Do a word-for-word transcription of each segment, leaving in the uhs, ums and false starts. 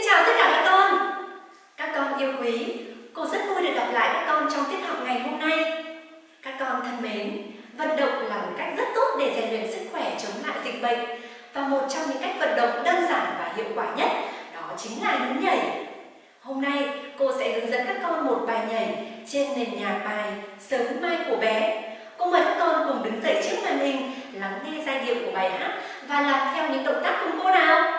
chào tất cả các con. Các con yêu quý, cô rất vui được gặp lại các con trong tiết học ngày hôm nay. Các con thân mến, vận động là một cách rất tốt để rèn luyện sức khỏe chống lại dịch bệnh. Và một trong những cách vận động đơn giản và hiệu quả nhất đó chính là nhún nhảy. Hôm nay cô sẽ hướng dẫn các con một bài nhảy trên nền nhạc bài Sớm Mai của bé. Cô mời các con cùng đứng dậy trước màn hình, lắng nghe giai điệu của bài hát và làm theo những động tác cùng cô nào.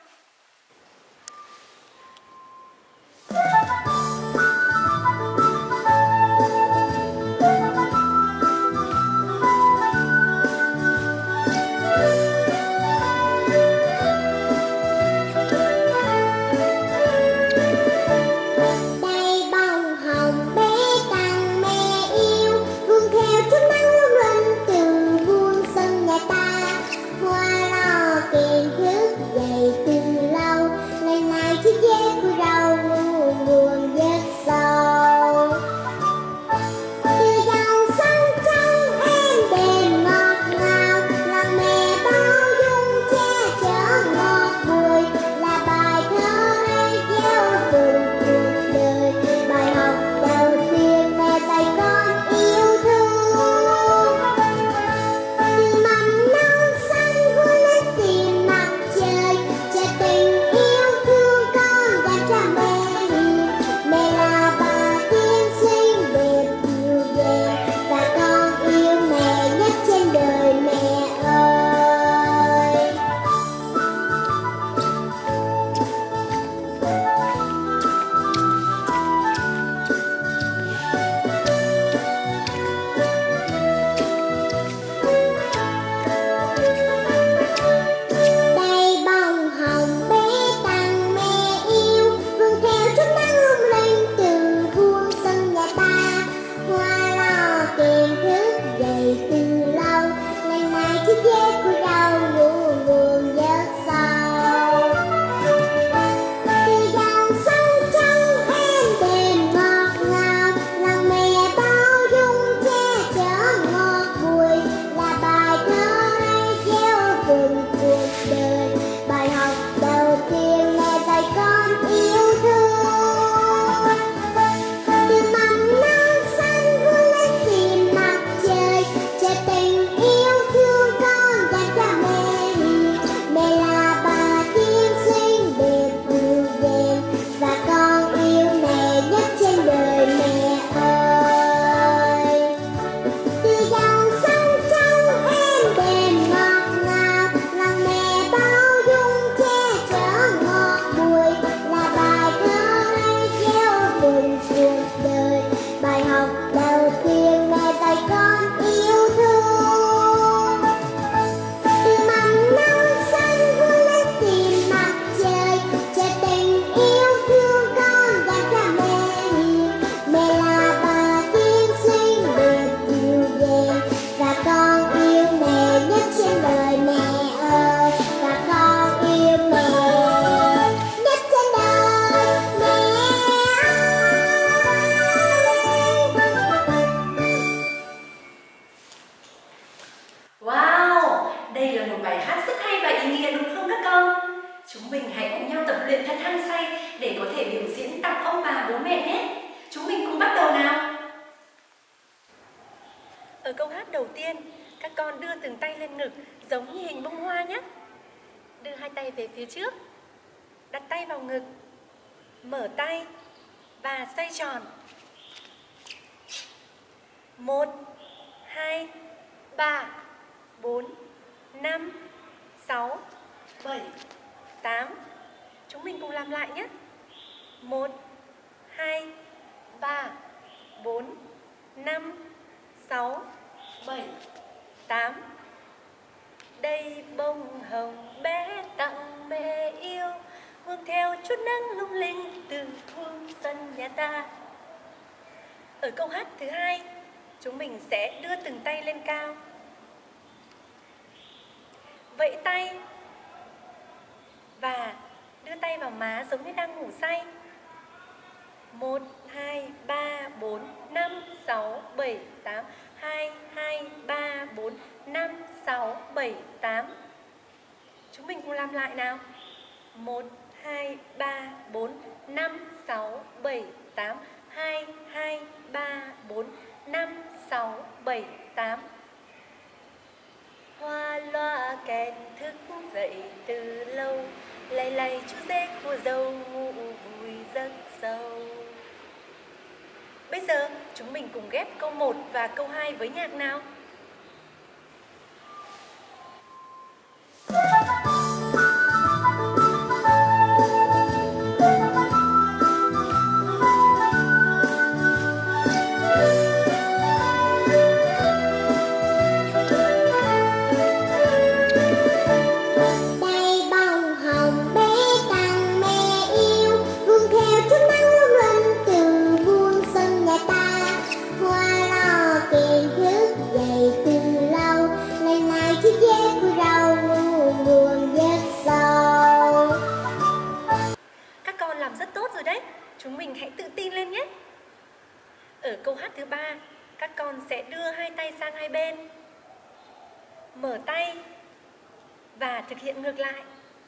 Chúng mình hãy cùng nhau tập luyện thật hăng say để có thể biểu diễn tặng ông bà bố mẹ nhé. Chúng mình cùng bắt đầu nào. Ở câu hát đầu tiên, các con đưa từng tay lên ngực giống như hình bông hoa nhé. Đưa hai tay về phía trước, đặt tay vào ngực, mở tay và xoay tròn. Một, hai, ba, bốn, năm, sáu, bảy, tám. Chúng mình cùng làm lại nhé. Một, hai, ba, bốn, năm, sáu, bảy, tám. Đây bông hồng bé tặng mẹ yêu, hương theo chút nắng lung linh từ phương sân nhà ta. Ở câu hát thứ hai, chúng mình sẽ đưa từng tay lên cao, vẫy tay và đưa tay vào má giống như đang ngủ say. Một, hai, ba, bốn, năm, sáu, bảy, tám. Hai, hai, ba, bốn, năm, sáu, bảy, tám. Chúng mình cùng làm lại nào. Một, hai, ba, bốn, năm, sáu, bảy, tám. hai, hai, ba, bốn, năm, sáu, bảy, tám. Hoa loa kèn thức dậy từ lâu, lay lay chú rể cô dâu ngủ vui giấc sâu. Bây giờ chúng mình cùng ghép câu một và câu hai với nhạc nào. Chúng mình hãy tự tin lên nhé. Ở câu hát thứ ba, các con sẽ đưa hai tay sang hai bên, mở tay và thực hiện ngược lại.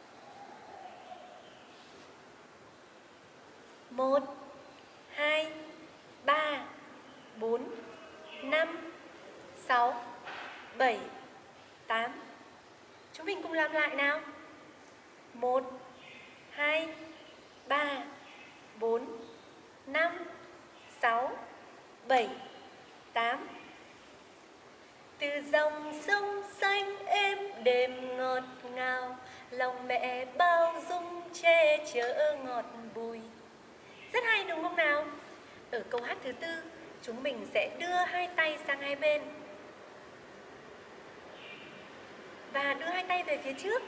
Một, hai, ba, bốn, năm, sáu, bảy, tám. Chúng mình cùng làm lại nào. Một, hai, ba, bốn, năm, sáu, bảy, tám. Từ dòng sông xanh êm đềm ngọt ngào, lòng mẹ bao dung che chở ngọt bùi. Rất hay đúng không nào? Ở câu hát thứ tư, chúng mình sẽ đưa hai tay sang hai bên và đưa hai tay về phía trước.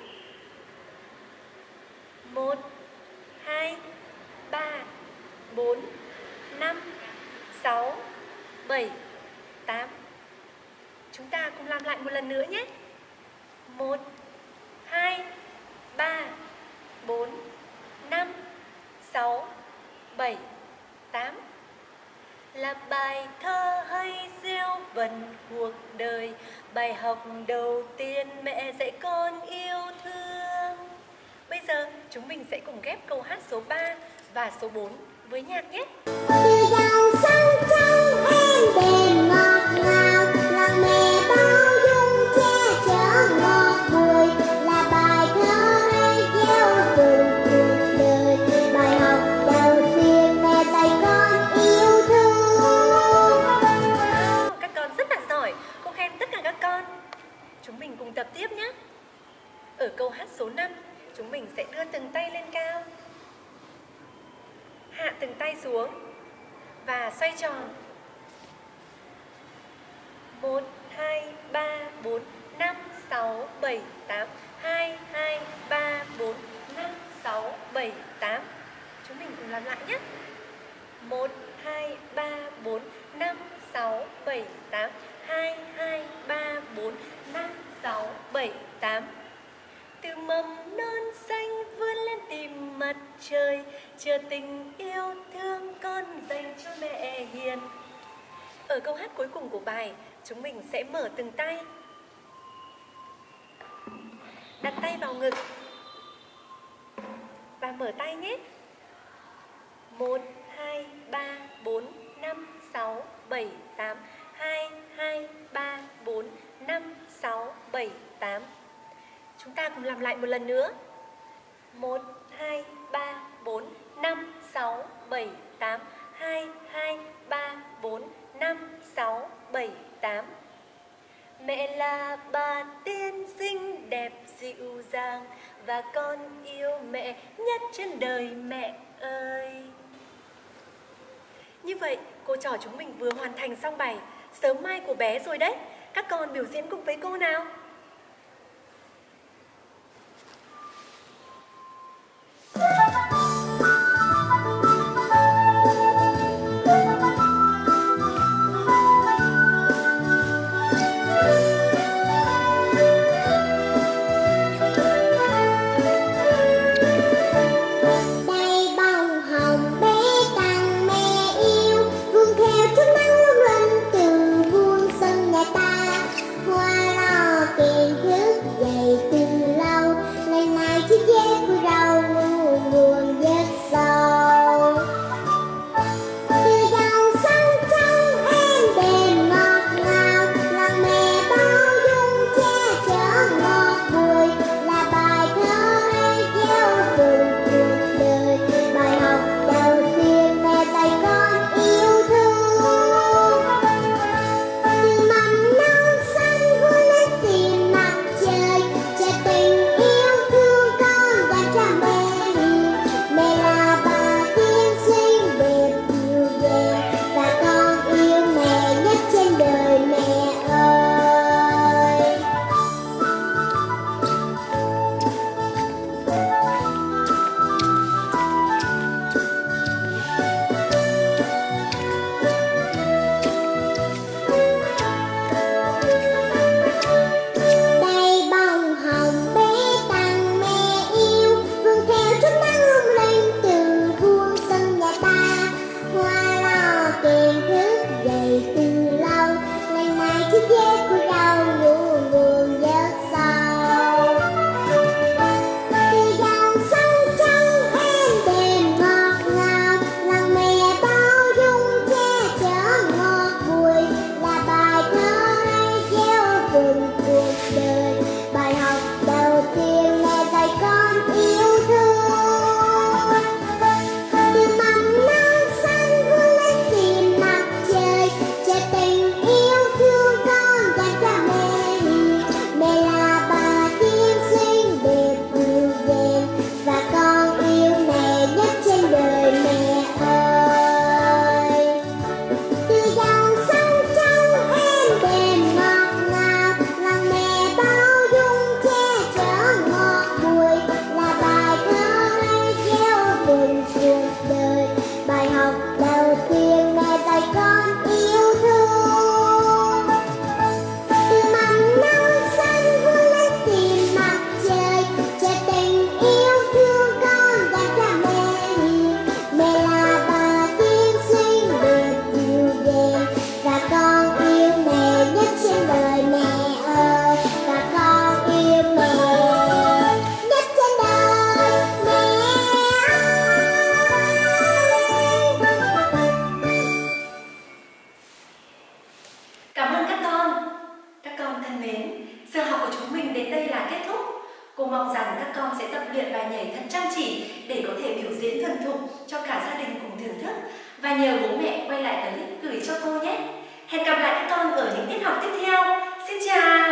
Một, hai, ba, bốn, năm, sáu, bảy, tám. Chúng ta cùng làm lại một lần nữa nhé. Một, hai, ba, bốn, năm, sáu, bảy, tám. Là bài thơ hay gieo vần cuộc đời, bài học đầu tiên mẹ dạy con yêu thương. Bây giờ chúng mình sẽ cùng ghép câu hát số ba và số bốn với nhạc nhé. Từ dòng sông trong êm đềm ngọt ngào, lòng mẹ bao dung che chở ngọt bùi. Là bài thơ hay gieo vần cuộc đời, bài học đầu tiên mẹ dạy con yêu thương. Các con rất là giỏi, cô khen tất cả các con. Chúng mình cùng tập tiếp nhé. Ở câu hát số năm, chúng mình sẽ đưa từng tay lên cao, hạ từng tay xuống và xoay tròn. Một, hai, ba, bốn, năm, sáu, bảy, tám. Hai, hai, ba, bốn, năm, sáu, bảy, tám. Chúng mình cùng làm lại nhé. Một, hai, ba, bốn, năm, sáu, bảy, tám. Hai, hai, ba, bốn, năm, sáu, bảy, tám. Từ mầm non xanh vươn lên tìm mặt trời, chờ tình yêu thương con dành cho mẹ hiền. Ở câu hát cuối cùng của bài, chúng mình sẽ mở từng tay, đặt tay vào ngực và mở tay nhé. Một, hai, ba, bốn, năm, sáu, bảy, tám. Hai, hai, ba, bốn, năm, sáu, bảy, tám. Chúng ta cùng làm lại một lần nữa. Một, hai, ba, bốn, năm, sáu, bảy, tám. Hai, hai, ba, bốn, năm, sáu, bảy, tám. Mẹ là bà tiên xinh đẹp dịu dàng, và con yêu mẹ nhất trên đời mẹ ơi. Như vậy, cô trò chúng mình vừa hoàn thành xong bài Sớm Mai của bé rồi đấy. Các con biểu diễn cùng với cô nào. thân mến, giờ học của chúng mình đến đây là kết thúc. Cô mong rằng các con sẽ tập luyện bài nhảy thật chăm chỉ để có thể biểu diễn thuần thục cho cả gia đình cùng thưởng thức. Và nhờ bố mẹ quay lại clip gửi cho cô nhé. Hẹn gặp lại các con ở những tiết học tiếp theo. Xin chào!